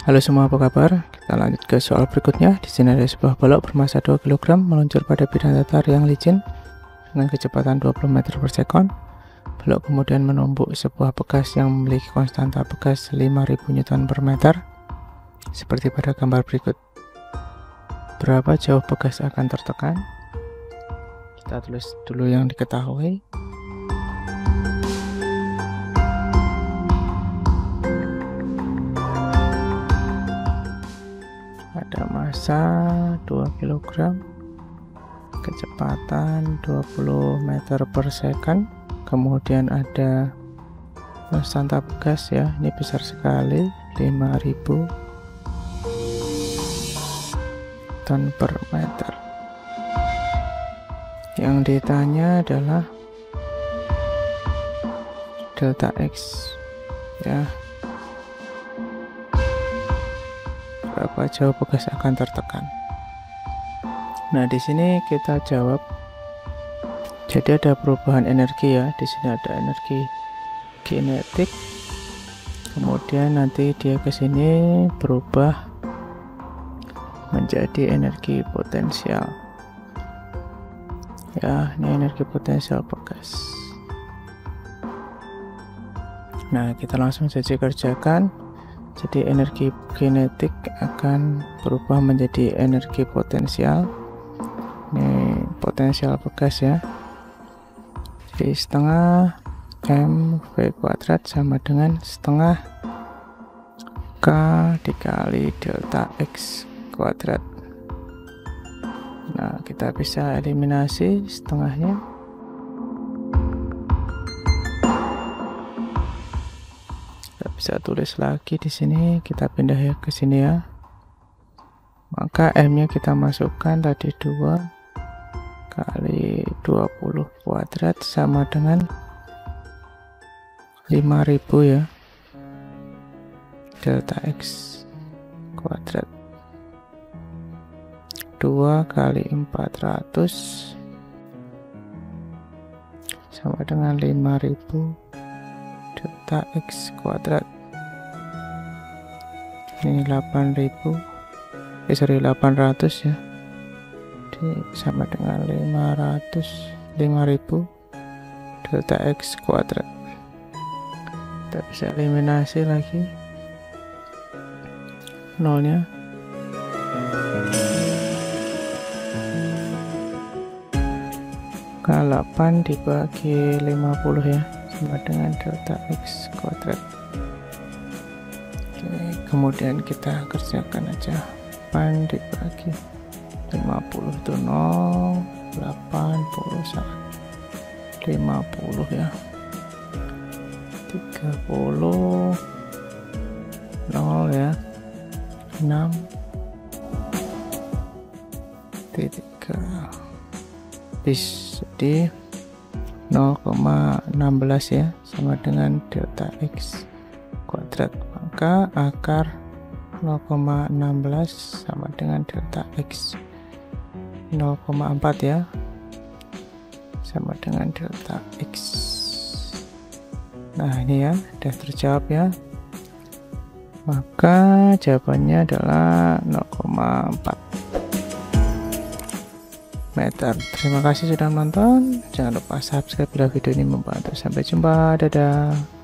Halo semua, apa kabar? Kita lanjut ke soal berikutnya. Di sini ada sebuah balok bermassa 2 kg meluncur pada bidang datar yang licin dengan kecepatan 20 meter per sekon. Balok kemudian menumbuk sebuah bekas yang memiliki konstanta bekas 5000 Newton per meter seperti pada gambar berikut. Berapa jauh bekas akan tertekan? Kita tulis dulu yang diketahui. Ada massa 2 kg, kecepatan 20 meter per second, kemudian ada konstanta bekas ya, ini besar sekali, 5000 ton per meter. Yang ditanya adalah delta X ya, berapa jauh bekas akan tertekan. Nah, di sini kita jawab. Jadi ada perubahan energi ya. Di sini ada energi kinetik. Kemudian nanti dia ke sini berubah menjadi energi potensial. Ya, ini energi potensial bekas. Nah, kita langsung saja kerjakan. Jadi energi kinetik akan berubah menjadi energi potensial. Ini potensial bekas ya. Jadi setengah mv kuadrat sama dengan setengah k dikali delta x kuadrat. Nah, kita bisa eliminasi setengahnya. Bisa tulis lagi di sini, kita pindah ya ke sini ya. Maka M nya kita masukkan tadi 2 kali 20 kuadrat sama dengan 5000 ya, delta X kuadrat. 2 kali 400 sama dengan 5000 delta X kuadrat. Ini 800 ya, jadi sama dengan 5000 delta X kuadrat. Kita bisa eliminasi lagi nolnya. K8 dibagi 50 ya, sama dengan delta X kuadrat. Oke, kemudian kita kerjakan aja. 8 dibagi 50 itu 0, 80 50 ya, 30 0 ya, 6 3 bis, jadi 0,16 ya, sama dengan delta X kuadrat. Maka akar 0,16 sama dengan delta X 0,4 ya, sama dengan delta X. Nah, ini ya sudah terjawab ya. Maka jawabannya adalah 0,4 meter. Terima kasih sudah menonton. Jangan lupa subscribe bila video ini membantu. Sampai jumpa. Dadah.